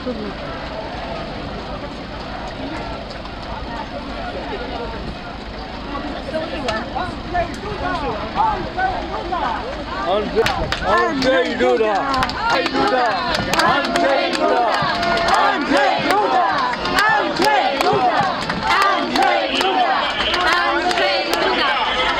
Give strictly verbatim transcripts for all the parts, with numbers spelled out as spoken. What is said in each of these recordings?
trudno. Andrzej Duda! Andrzej Duda! Andrzej Duda! Andrzej Duda! Andrzej Duda! Andrzej Duda! Andrzej Duda!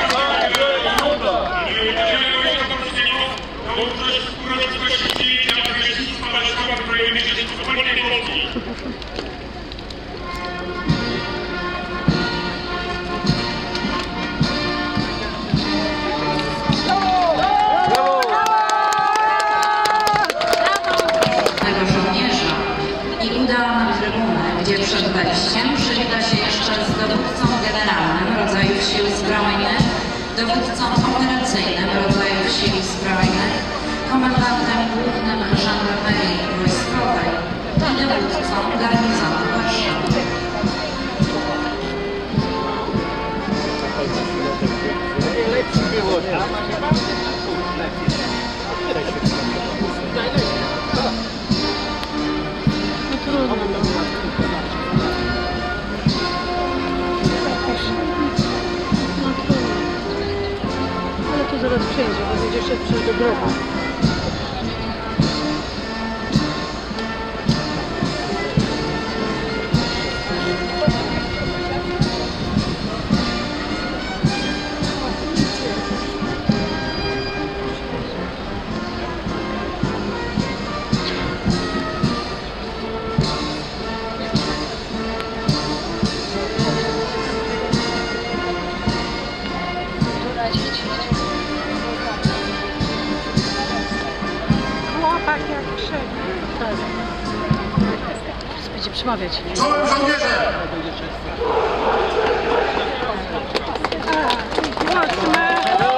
Przed wejściem przywita się jeszcze z dowódcą generalnym rodzajów sił zbrojnych, dowódcą operacyjnym rodzajów sił zbrojnych, komendantem głównym żandarmerii wojskowej i dowódcą garnizonu Warszawy. Zaraz przyjdzie, bo będzie szedł przez do drogi. Tak jak krzyk. Tak. Teraz będzie przemawiać. Czołem żołnierze! Mocne!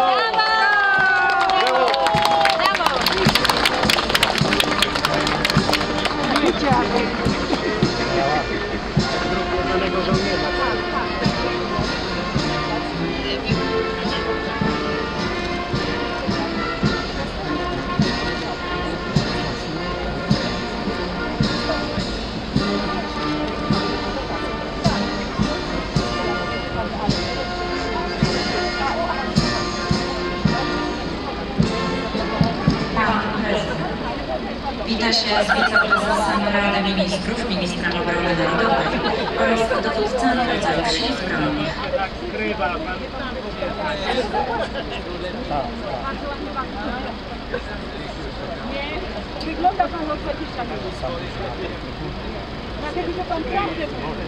Wita się z wiceprezesem Rady Ministrów, ministrem obrony narodowej oraz dowódcami rodzajów sił zbrojnych. Wygląda pan o dwadzieścia minut. Dlatego, że pan prawdę mówi.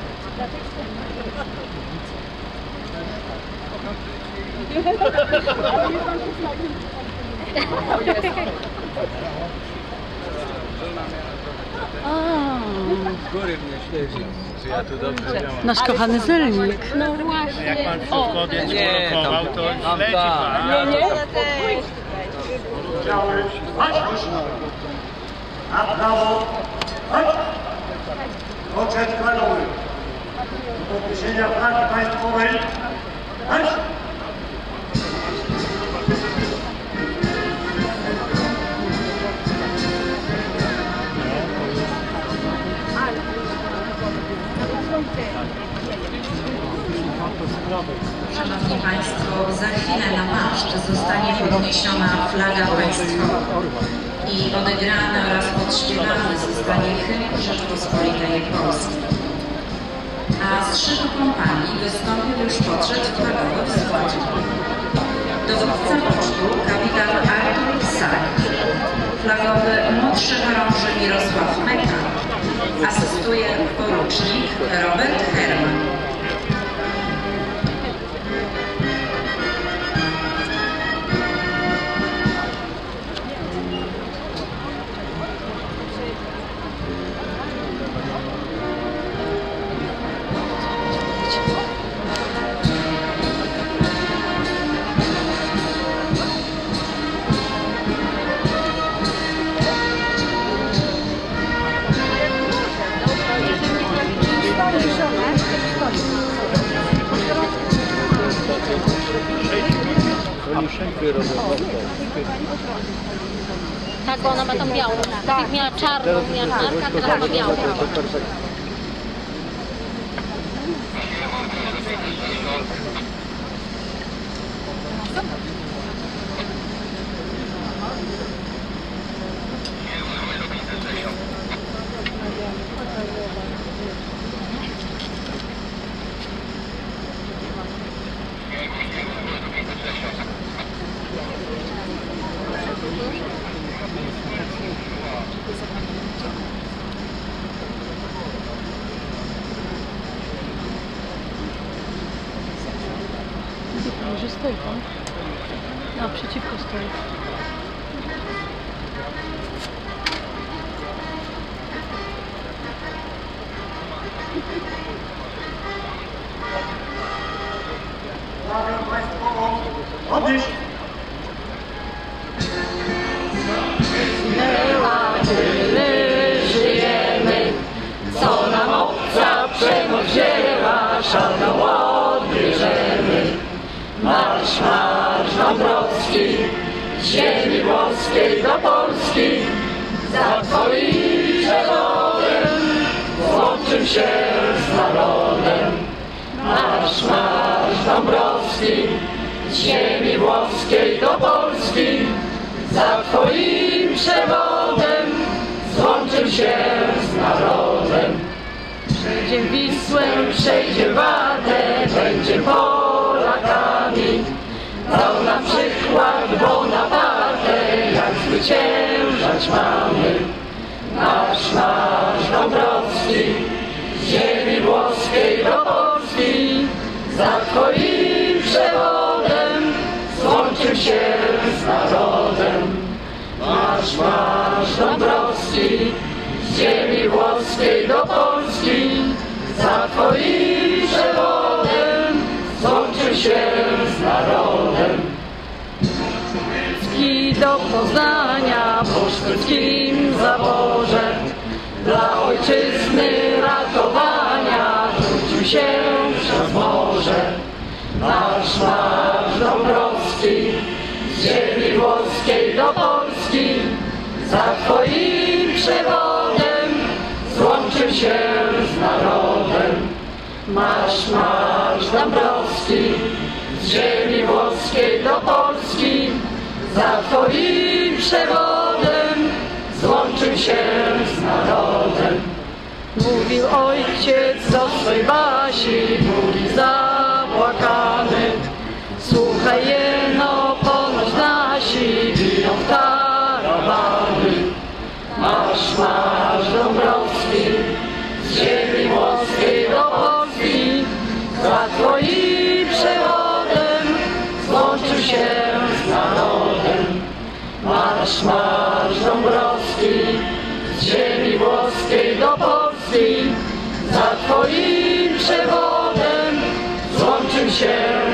Z góry mnie śledzi, czy ja tu dobrze działam. Nasz kochany zelnik. No właśnie. Jak pan wszystko odjęć polokował, to śledzi pan. Nie, nie? Na prawo! Chodź! Poczet flagowy! Do podniesienia flagi państwowej! Chodź! Szanowni Państwo, za chwilę na maszt zostanie podniesiona flaga państwowa i odegrany oraz podśpiewany zostanie hymn Rzeczpospolitej Polskiej. A z szybu kompanii wystąpił już podszedł flagowy w składzie. Dowódca pocztu kapitan Artur Sak, flagowy młodszy chorąży Mirosław Meka, asystuje porucznik Robert Herman. Oni szybko robią. Tak, bo ona ma tą białą. Tak, miała czarną, miała czarka, teraz ma białą. Może stoi tam? Naprzeciwko stoi. Drogę państwową odnieść. Żyjemy, co nam obca przemoc wzięła, szalną odbierzemy. Marsz, marsz Dąbrowski, z ziemi włoskiej do Polski, za twoim przewodem złączył się z narodem. Marsz, marsz Dąbrowski, z ziemi włoskiej do Polski, za twoim przewodem złączył się z narodem. Przejdzie Wisłę, przejdzie Wadę, będzie Polakami. Dał nam przykład Bonaparte, jak zwyciężać mamy. Marsz, marsz Dąbrowski, z ziemi włoskiej do Polski, za twoim przewodem złączył się z narodem. Marsz, marsz Dąbrowski, z ziemi włoskiej do Polski, za twoim przewodem złączył się z narodem. Do Poznania po szwedzkim zaborze, dla ojczyzny ratowania rzucił się przez morze. Marsz, marsz Dąbrowski, z ziemi włoskiej do Polski, za twoim przewodem złączył się z narodem. Marsz, marsz Dąbrowski, z ziemi włoskiej do Polski, za twoim przewodem złączył się z narodem. Mówił ojciec do swej Basi, mówi zapłakany. Słuchaj jeno, ponoć nasi biją w tarawany. Marsz, marsz Dąbrowski, z ziemi włoskiej do Polski, za twoim przewodem złączył się z narodem. Marsz, marsz Dąbrowski, z ziemi włoskiej do Polski, za twoim przewodem złączył się